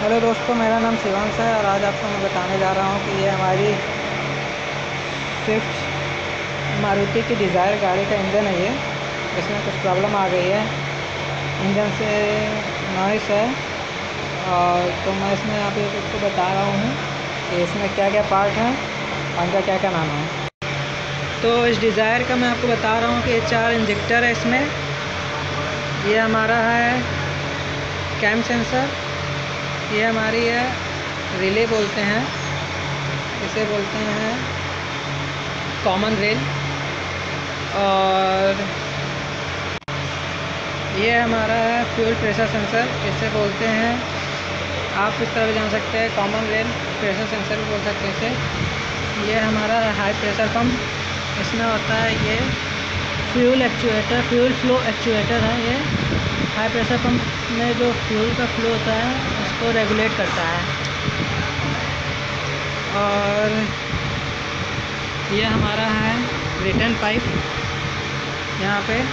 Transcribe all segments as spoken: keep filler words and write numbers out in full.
Hello दोस्तों, मेरा नाम शिवांश है और आज आपको मैं बताने जा रहा हूँ कि ये हमारी स्विफ्ट मारुति की डिज़ायर गाड़ी का इंजन है। ये इसमें कुछ प्रॉब्लम आ गई है, इंजन से नॉइस है। और तो मैं इसमें आप आपको बता रहा हूँ कि इसमें क्या क्या पार्ट हैं और इनका क्या क्या नाम है। तो इस डिज़ायर का मैं आपको बता रहा हूँ कि ये चार इंजेक्टर है इसमें। ये हमारा है कैम सेंसर, ये हमारी है रिले बोलते हैं, इसे बोलते हैं कॉमन रेल। और ये हमारा है फ्यूल प्रेशर सेंसर, इसे बोलते हैं, आप इस तरह भी जान सकते हैं, कॉमन रेल प्रेशर सेंसर भी बोल सकते हैं इसे। ये हमारा हाई प्रेशर पंप, इसमें होता है ये fuel actuator, fuel flow actuator है। ये हाई प्रेशर पंप में जो फ्यूल का फ्लो होता है उसको रेगुलेट करता है। और ये हमारा है रिटर्न पाइप, यहाँ पे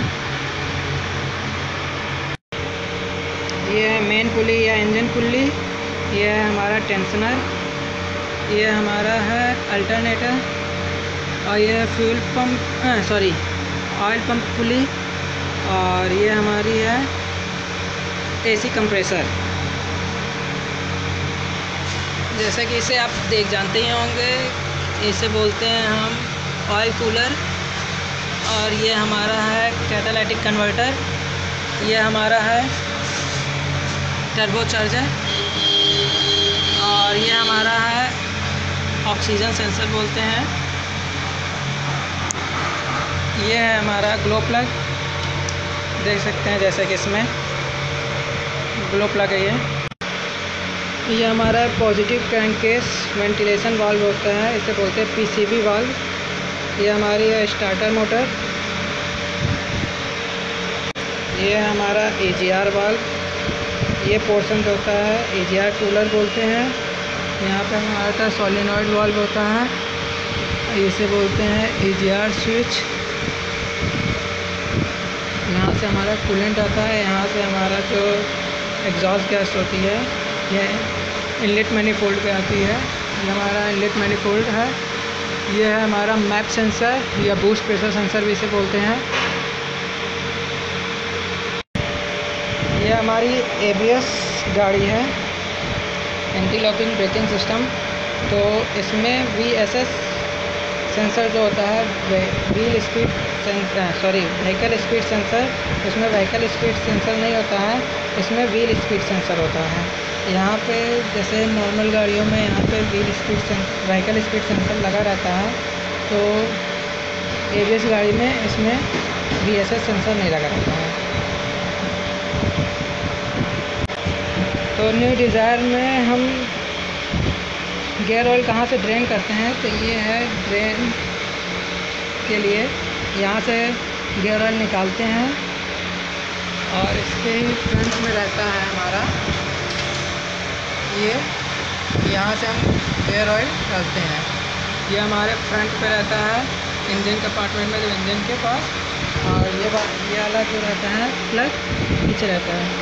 ये है मेन पुली या इंजन पुली। ये है हमारा टेंशनर, ये हमारा है अल्टरनेटर, और ये fuel pump sorry oil pump pulley. और ये हमारी है एसी कंप्रेसर, जैसे कि इसे आप देख जानते ही होंगे, इसे बोलते हैं हम ऑयल कूलर। और ये हमारा है कैटालिटिक कन्वर्टर, ये हमारा है टर्बो चार्जर, और ये हमारा है ऑक्सीजन सेंसर बोलते हैं। ये है हमारा ग्लो प्लग, देख सकते हैं जैसे कि इसमें ग्लो प्लग है। ये ये हमारा पॉजिटिव क्रैंककेस वेंटिलेशन वाल्व होता है, इसे बोलते हैं पीसीवी वाल्व। ये हमारी है स्टार्टर मोटर, ये है हमारा एजीआर वाल्व, ये पोर्शन जो होता है एजीआर कूलर बोलते हैं। यहाँ पे हमारा था सोलेनॉइड वाल्व होता है, इसे बोलते हैं एजीआर स्विच। यहाँ से हमारा कूलेंट आता है, यहाँ से हमारा जो एग्जॉस्ट गैस होती है ये इनलेट मैनिफोल्ड पे आती है, ये हमारा इनलेट मैनिफोल्ड है। ये है हमारा मैप सेंसर या बूस्ट प्रेशर सेंसर भी इसे बोलते हैं। ये हमारी एबीएस गाड़ी है, एंटी लॉकिंग ब्रेकिंग सिस्टम। तो इसमें वीएसएस सेंसर जो होता है wheel speed sensor sorry vehicle speed sensor, इसमें व्हीकल स्पीड सेंसर नहीं होता है, इसमें व्हील स्पीड सेंसर होता है। यहाँ पे जैसे नॉर्मल गाड़ियों में यहाँ पे wheel speed sensor vehicle speed sensor लगा रहता है, तो एबीएस गाड़ी में इसमें वीएसएस सेंसर नहीं लगा रहता है। तो न्यू डिज़ायर में हम गियर ऑयल कहाँ से ड्रेन करते हैं, तो ये है ड्रेन के लिए, यहाँ से गियर ऑयल निकालते हैं और इसके ही फ्रंट में रहता है हमारा ये, यहाँ से हम गियर ऑयल डालते हैं। ये हमारे फ्रंट पे रहता है इंजन कंपार्टमेंट में, जो इंजन के पास। और ये ये वाला जो रहता है प्लग पीछे रहता है।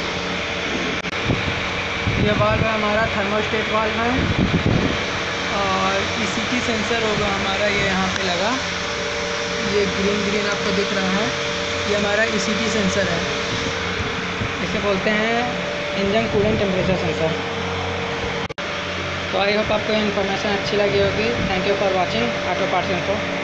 ये वाल्व है हमारा थर्मोस्टेट वाल्व है, और ईसीटी सेंसर होगा हमारा ये यहाँ पे लगा, ये ग्रीन ग्रीन आपको दिख रहा है, ये हमारा ईसीटी सेंसर है, इसे बोलते हैं इंजन कूलेंट टेम्परेचर सेंसर। तो आई होप आपको इन्फॉर्मेशन अच्छी लगी होगी। Thank you for watching auto parts info.